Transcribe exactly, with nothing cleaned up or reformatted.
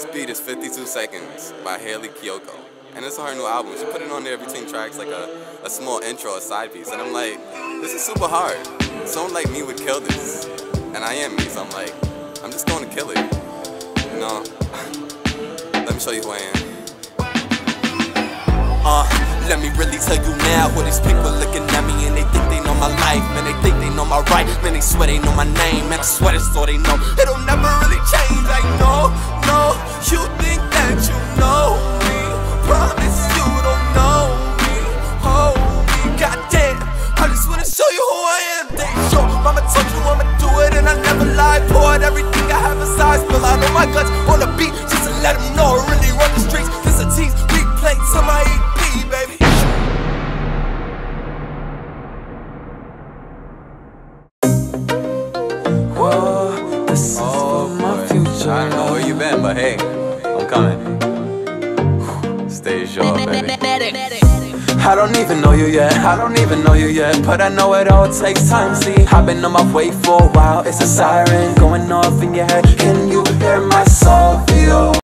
This beat is fifty-two seconds by Hayley Kiyoko. And it's her new album. She put it on there between tracks like a, a small intro, a side piece. And I'm like, this is super hard. Someone like me would kill this. And I am me, so I'm like, I'm just going to kill it. You know? Let me show you who I am. Uh, let me really tell you now, what these people looking at me and they think they know my life, man, they think they know my right, man, they swear they know my name, man, I swear that's all they know. It'll never really change, like no, no, you think that you know me, promise you don't know me, hold me, goddamn, I just wanna show you who I am, Dajour. Mama told you I'ma do it and I never lie, poured everything I have inside, spill out of my guts on the beat, just to let them know I really run the streets, this a tease, replay to my E P, baby. Whoa, this is Oh, for my boy. future. I don't know where you been, but hey, I'm coming. Stay sure, baby. I don't even know you yet, I don't even know you yet, but I know it all takes time, see. I've been on my way for a while, it's a siren going off in your head. Can you hear my soul feel?